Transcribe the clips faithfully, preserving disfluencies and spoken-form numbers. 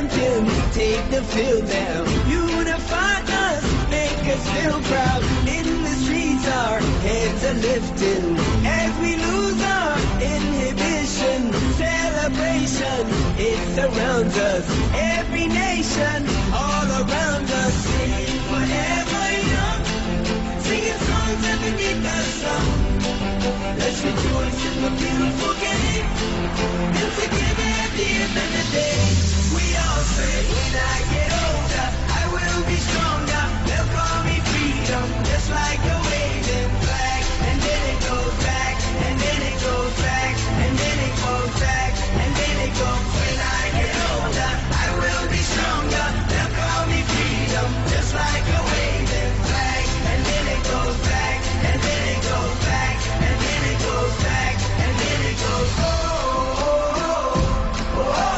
champions take the field now. Unify us, make us feel proud. In the streets our heads are lifting as we lose our inhibition. Celebration, it surrounds us. Every nation, all around us. Sing forever young, singing songs underneath the sun. Let's rejoice in the beautiful game, and together at the end of the day, we all say, when I get older, I will be stronger. They'll call me freedom, just like a waving flag. And then it goes back, and then it goes back, and then it goes back, and then it goes. When I get older, I will be stronger. They'll call me freedom, just like a waving flag. And then it goes back, and then it goes back, and then it goes back, and then it goes. Oh, oh, oh, oh, oh.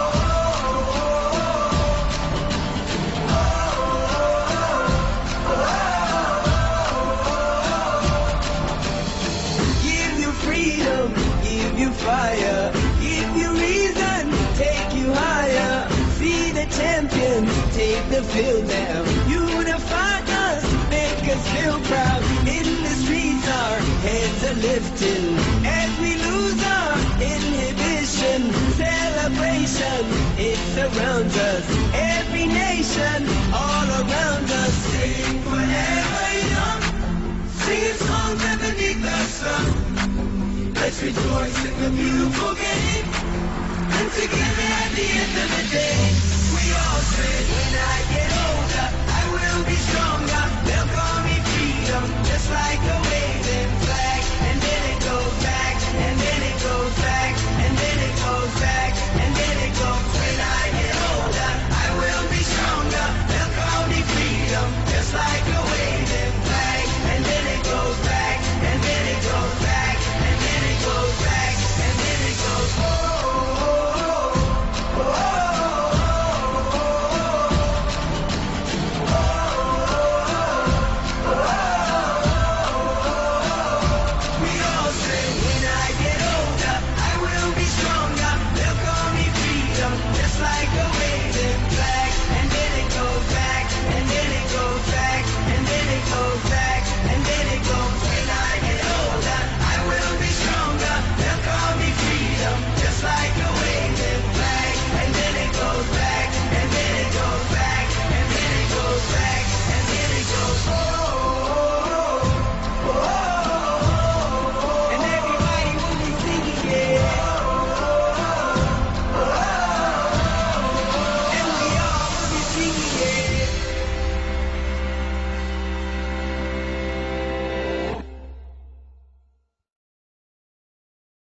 Freedom, give you fire, give you reason, take you higher. See the champions take the field now. Unify us, make us feel proud. In the streets our heads are lifting as we lose our inhibition. Celebration, it surrounds us. Every nation, all around us. Sing forever young, singing songs underneath the sun. Let's rejoice in the beautiful game, and together at the end of